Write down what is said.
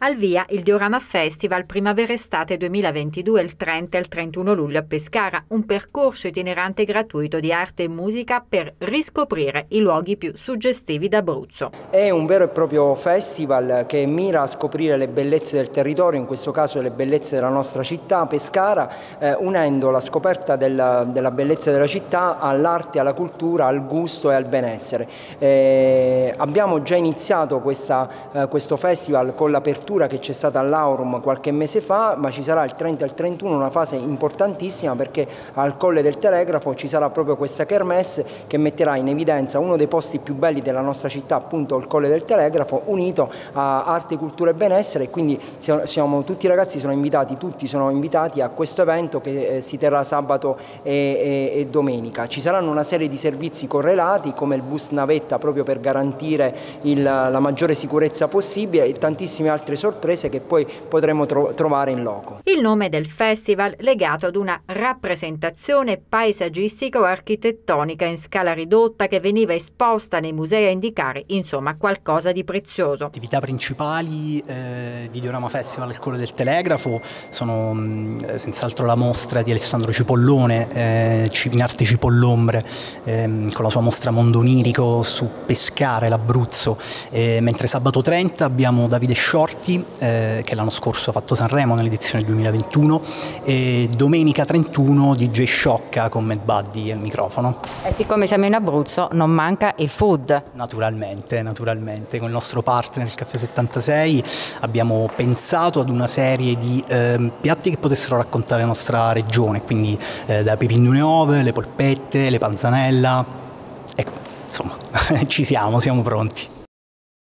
Al via il Diorama Festival Primavera-Estate 2022 il 30 e il 31 luglio a Pescara, un percorso itinerante gratuito di arte e musica per riscoprire i luoghi più suggestivi d'Abruzzo. È un vero e proprio festival che mira a scoprire le bellezze del territorio, in questo caso le bellezze della nostra città, Pescara, unendo la scoperta della bellezza della città all'arte, alla cultura, al gusto e al benessere. Abbiamo già iniziato questo festival con l'apertura che c'è stata all'Aurum qualche mese fa, ma ci sarà il 30 e il 31 una fase importantissima, perché al Colle del Telegrafo ci sarà proprio questa kermesse che metterà in evidenza uno dei posti più belli della nostra città, appunto il Colle del Telegrafo, unito a arte, cultura e benessere. E quindi tutti i ragazzi tutti sono invitati a questo evento che si terrà sabato e domenica. Ci saranno una serie di servizi correlati come il bus navetta, proprio per garantire la maggiore sicurezza possibile, e tantissime altre sorprese che poi potremo trovare in loco. Il nome del festival legato ad una rappresentazione paesaggistica o architettonica in scala ridotta che veniva esposta nei musei a indicare insomma qualcosa di prezioso. Attività principali di Diorama Festival al Colle del Telegrafo sono senz'altro la mostra di Alessandro Cipollone, in arte Cipollombre, con la sua mostra Mondo Onirico su Pescara e l'Abruzzo, mentre sabato 30 abbiamo Davide Sciorti che l'anno scorso ha fatto Sanremo nell'edizione 2021, e domenica 31 DJ Sciocca con Mad Buddy al microfono. E siccome siamo in Abruzzo non manca il food. Naturalmente, con il nostro partner il Caffè 76 abbiamo pensato ad una serie di piatti che potessero raccontare la nostra regione, quindi da pepinduniove, le polpette, le panzanella, ecco, insomma, siamo pronti.